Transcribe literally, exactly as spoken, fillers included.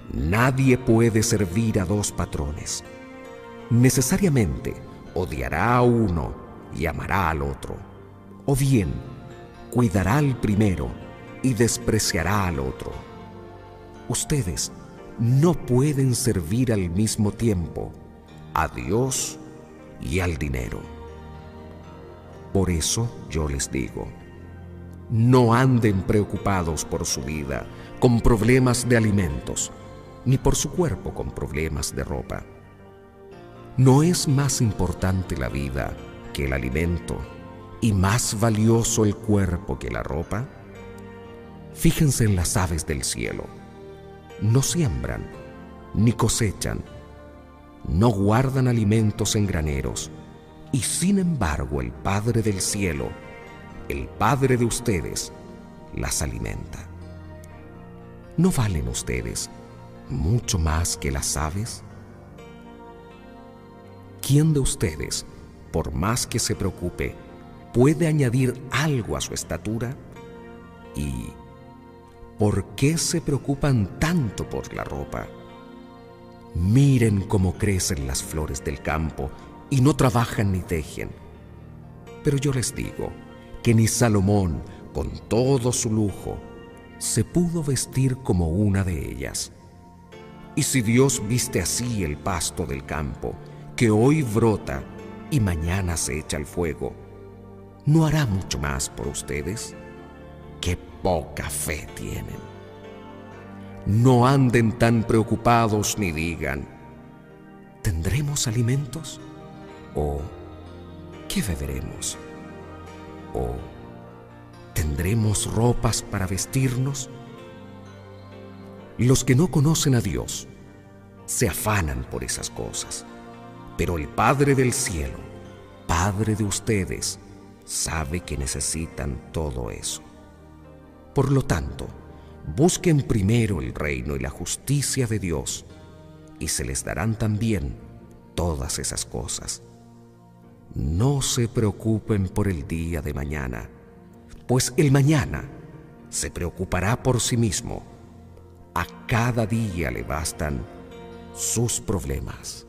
Nadie puede servir a dos patrones. Necesariamente odiará a uno y amará al otro, o bien cuidará al primero y despreciará al otro. Ustedes no pueden servir al mismo tiempo a Dios y al dinero. Por eso yo les digo, no anden preocupados por su vida con problemas de alimentos, ni por su cuerpo con problemas de ropa. ¿No es más importante la vida que el alimento y más valioso el cuerpo que la ropa? Fíjense en las aves del cielo. No siembran, ni cosechan, no guardan alimentos en graneros, y sin embargo el Padre del cielo, el Padre de ustedes, las alimenta. ¿No valen ustedes mucho más que las aves? ¿Quién de ustedes, por más que se preocupe, puede añadir algo a su estatura? ¿Y por qué se preocupan tanto por la ropa? Miren cómo crecen las flores del campo y no trabajan ni tejen. Pero yo les digo que ni Salomón, con todo su lujo, se pudo vestir como una de ellas. Y si Dios viste así el pasto del campo, que hoy brota y mañana se echa al fuego, ¿no hará mucho más por ustedes? ¡Qué poca fe tienen! No anden tan preocupados ni digan, ¿tendremos alimentos? ¿O qué beberemos? ¿O tendremos ropas para vestirnos? Los que no conocen a Dios se afanan por esas cosas, pero el Padre del cielo, Padre de ustedes, sabe que necesitan todo eso. Por lo tanto, busquen primero el reino y la justicia de Dios, y se les darán también todas esas cosas. No se preocupen por el día de mañana, pues el mañana se preocupará por sí mismo. A cada día le bastan sus problemas.